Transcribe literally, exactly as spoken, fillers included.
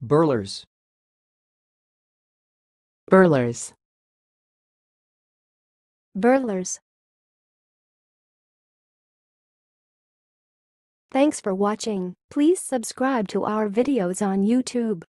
burlers, burlers, birlers. Thanks for watching. Please subscribe to our videos on YouTube.